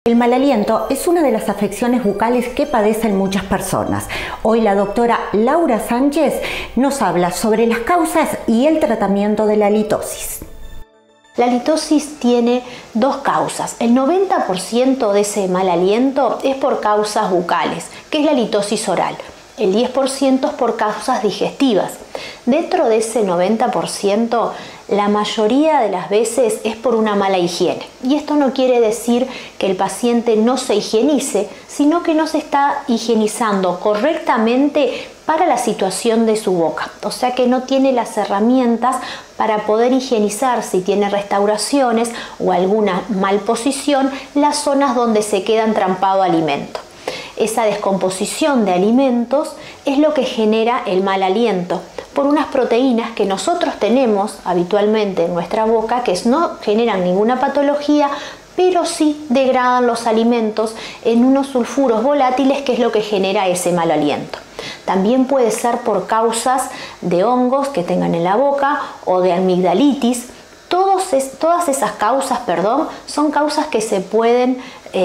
El mal aliento es una de las afecciones bucales que padecen muchas personas. Hoy la doctora Laura Sánchez nos habla sobre las causas y el tratamiento de la halitosis. La halitosis tiene dos causas. El 90% de ese mal aliento es por causas bucales, que es la halitosis oral. El 10% es por causas digestivas. Dentro de ese 90%, la mayoría de las veces es por una mala higiene. Y esto no quiere decir que el paciente no se higienice, sino que no se está higienizando correctamente para la situación de su boca. O sea que no tiene las herramientas para poder higienizar, si tiene restauraciones o alguna malposición, las zonas donde se queda entrampado alimento. Esa descomposición de alimentos es lo que genera el mal aliento por unas proteínas que nosotros tenemos habitualmente en nuestra boca, que no generan ninguna patología, pero sí degradan los alimentos en unos sulfuros volátiles, que es lo que genera ese mal aliento. También puede ser por causas de hongos que tengan en la boca o de amigdalitis. Todas esas causas, son causas que se pueden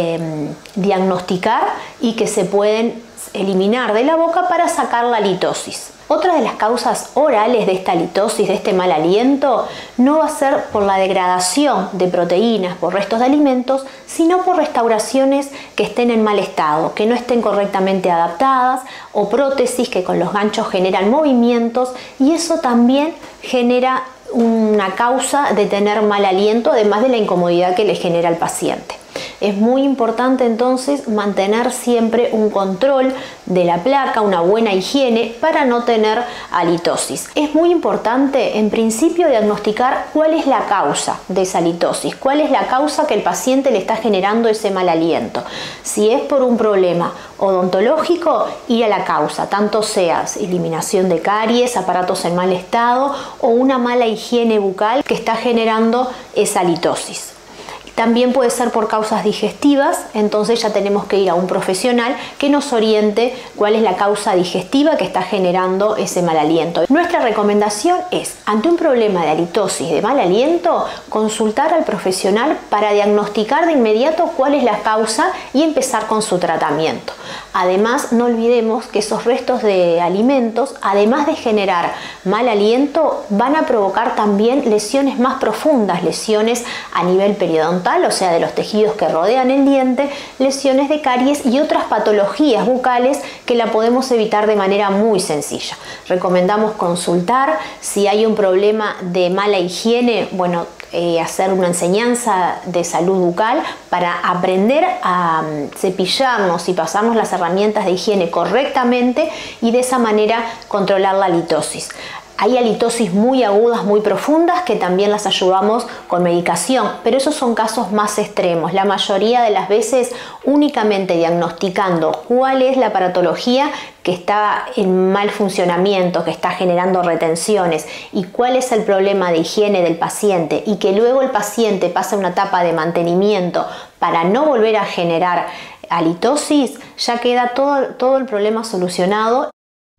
diagnosticar y que se pueden eliminar de la boca para sacar la halitosis. Otra de las causas orales de esta halitosis, de este mal aliento, no va a ser por la degradación de proteínas, por restos de alimentos, sino por restauraciones que estén en mal estado, que no estén correctamente adaptadas, o prótesis que con los ganchos generan movimientos, y eso también genera una causa de tener mal aliento, además de la incomodidad que le genera al paciente. Es muy importante entonces mantener siempre un control de la placa, una buena higiene para no tener halitosis. Es muy importante en principio diagnosticar cuál es la causa de esa halitosis, cuál es la causa que el paciente le está generando ese mal aliento. Si es por un problema odontológico, ir a la causa, tanto sea eliminación de caries, aparatos en mal estado o una mala higiene bucal que está generando esa halitosis. También puede ser por causas digestivas, entonces ya tenemos que ir a un profesional que nos oriente cuál es la causa digestiva que está generando ese mal aliento. Nuestra recomendación es, ante un problema de halitosis, de mal aliento, consultar al profesional para diagnosticar de inmediato cuál es la causa y empezar con su tratamiento. Además, no olvidemos que esos restos de alimentos, además de generar mal aliento, van a provocar también lesiones más profundas, lesiones a nivel periodontal, o sea, de los tejidos que rodean el diente, lesiones de caries y otras patologías bucales que la podemos evitar de manera muy sencilla. Recomendamos consultar. Si hay un problema de mala higiene, hacer una enseñanza de salud bucal para aprender a cepillarnos y pasarnos las herramientas de higiene correctamente y de esa manera controlar la halitosis. Hay halitosis muy agudas, muy profundas, que también las ayudamos con medicación, pero esos son casos más extremos. La mayoría de las veces únicamente diagnosticando cuál es la patología que está en mal funcionamiento, que está generando retenciones, y cuál es el problema de higiene del paciente, y que luego el paciente pase una etapa de mantenimiento para no volver a generar halitosis, ya queda todo el problema solucionado.